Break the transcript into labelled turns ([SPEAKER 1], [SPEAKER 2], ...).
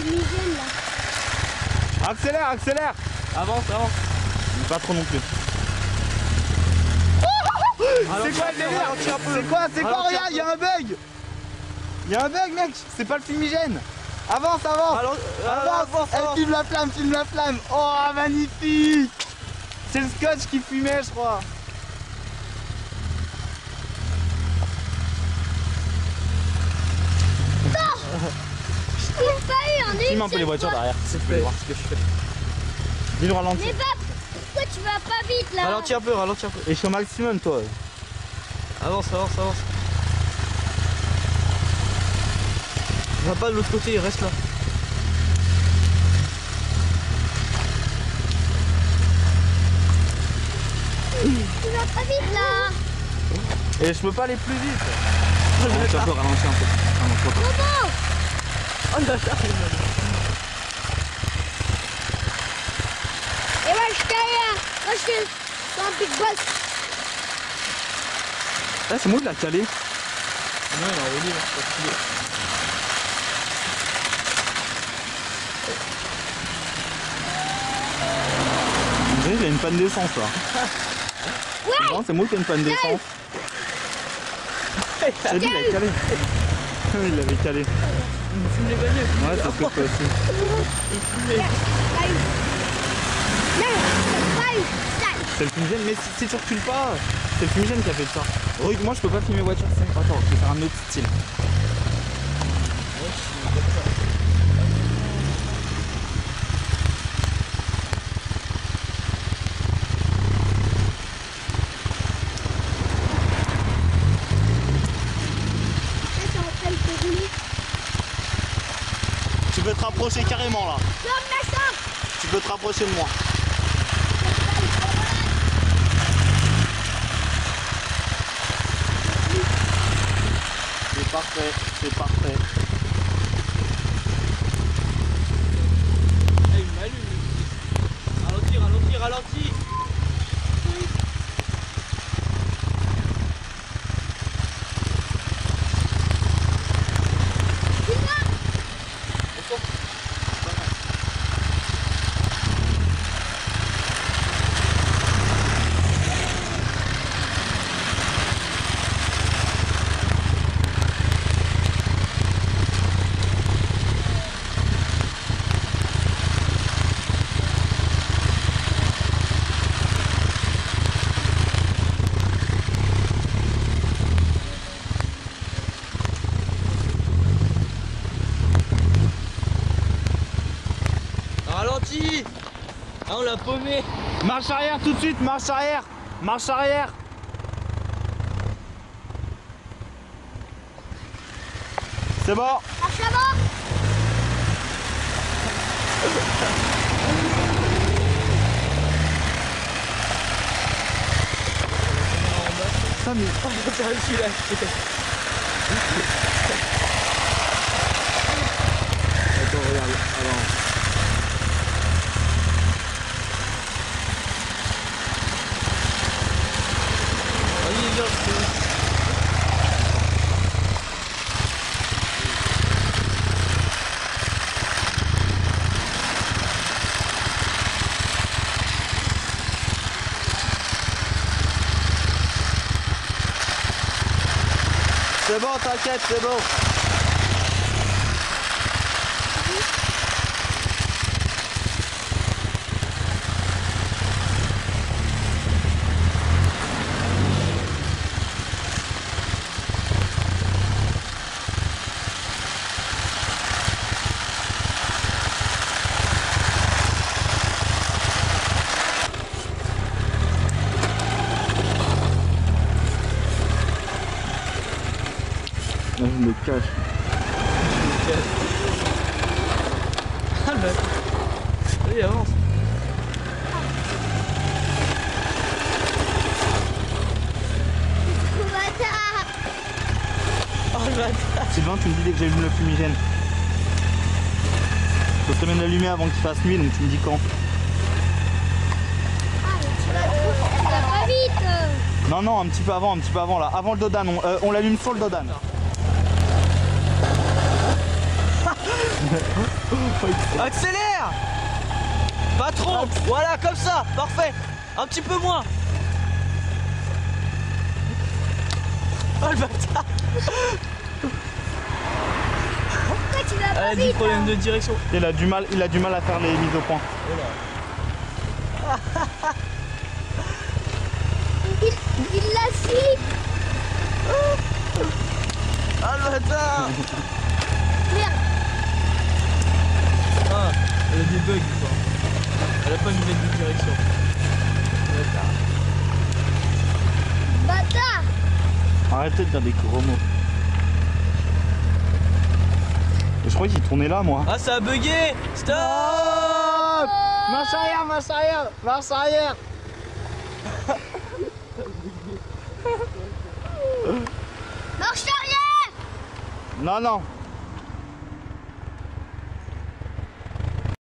[SPEAKER 1] fumigène là.
[SPEAKER 2] Accélère, accélère.
[SPEAKER 3] Avance, avance.
[SPEAKER 2] Mais pas trop non plus. C'est quoi le délire? C'est quoi? C'est quoi? Regarde, y'a un bug. Y'a un bug, mec. C'est pas le fumigène. Avance, avance. Avance. Eh, filme la flamme, filme la flamme. Oh, magnifique. C'est le scotch qui fumait, je crois.
[SPEAKER 1] Je trouve pas eu en une
[SPEAKER 2] Filme un peu les voitures derrière.
[SPEAKER 3] C'est
[SPEAKER 2] Je vais
[SPEAKER 3] fait.
[SPEAKER 2] voir ce que je fais. Dis-le ralenti.
[SPEAKER 1] Mais pourquoi tu vas pas vite là?
[SPEAKER 3] Ralentis un peu, ralentis un peu.
[SPEAKER 2] Et je suis au maximum, toi.
[SPEAKER 3] Avance, avance, avance. Va pas de l'autre côté, reste là.
[SPEAKER 1] Tu vas pas vite là.
[SPEAKER 2] Et je peux pas aller plus vite. Ralentis un peu, ralentis un peu. Ah non, trop tard.
[SPEAKER 1] Bobo.
[SPEAKER 3] Oh là là.
[SPEAKER 1] Et moi je suis derrière. Moi je suis dans un big boss.
[SPEAKER 2] Ah, c'est moi qui l'a calé.
[SPEAKER 3] Non, il a envolé là.
[SPEAKER 2] On dirait qu'il y a une panne d'essence là.
[SPEAKER 1] Ouais.
[SPEAKER 2] Non, c'est moi qui ai une panne d'essence. C'est lui, il l'a calé. Il l'avait calé.
[SPEAKER 3] Il fume les bagnoles.
[SPEAKER 2] Ouais, c'est ce que je fais aussi.
[SPEAKER 1] Pas eu. Non, pas eu.
[SPEAKER 2] C'est le fumigène, mais si tu recules pas, c'est le fumigène qui a fait ça. Regarde, moi je peux pas filmer voiture. Attends, je vais faire un autre style. Tu peux te rapprocher carrément là. Tu peux te rapprocher de moi. C'est parfait, c'est parfait.
[SPEAKER 3] Il m'allume. Ralentis, ralentis, ralentis. Ralentis. Ah, on l'a paumé.
[SPEAKER 2] Marche arrière tout de suite, marche arrière. Marche arrière. C'est bon.
[SPEAKER 1] Marche avant.
[SPEAKER 2] Ça, mais...
[SPEAKER 3] C'est celui-là.
[SPEAKER 2] Attends, regarde. Alors...
[SPEAKER 3] Vas-y, viens.
[SPEAKER 2] C'est bon, t'inquiète, c'est bon. Là, je me cache.
[SPEAKER 3] Ah, le bâtard. Allez, avance.
[SPEAKER 1] Bâtard.
[SPEAKER 3] Oh, le bâtard.
[SPEAKER 2] Sylvain, tu me dis dès que j'allume le fumigène. Faut très bien l'allumer avant qu'il fasse nuit, donc tu me dis quand.
[SPEAKER 1] Ah, mais tu vas pas vite.
[SPEAKER 2] Non, non, un petit peu avant là. Avant le dodan, on l'allume sur le dodan.
[SPEAKER 3] Accélère. Pas trop. Voilà, comme ça. Parfait. Un petit peu moins. Oh le bâtard.
[SPEAKER 1] Pourquoi tu vas pas
[SPEAKER 3] Elle a des
[SPEAKER 1] vite
[SPEAKER 3] problèmes
[SPEAKER 1] hein
[SPEAKER 3] de direction.
[SPEAKER 2] Il a du mal à faire les mises au point.
[SPEAKER 1] Il l'a suivi.
[SPEAKER 3] Ah le bâtard.
[SPEAKER 1] Merde.
[SPEAKER 3] Ah, elle a des bugs quoi. Elle a pas une bête de direction.
[SPEAKER 1] Bâtard.
[SPEAKER 2] Arrêtez de dire des gros mots. Et je crois qu'il tournait là, moi.
[SPEAKER 3] Ah ça a bugué. Stop.
[SPEAKER 2] Marche arrière, marche arrière, marche arrière.
[SPEAKER 1] Marche arrière.
[SPEAKER 2] Non, non,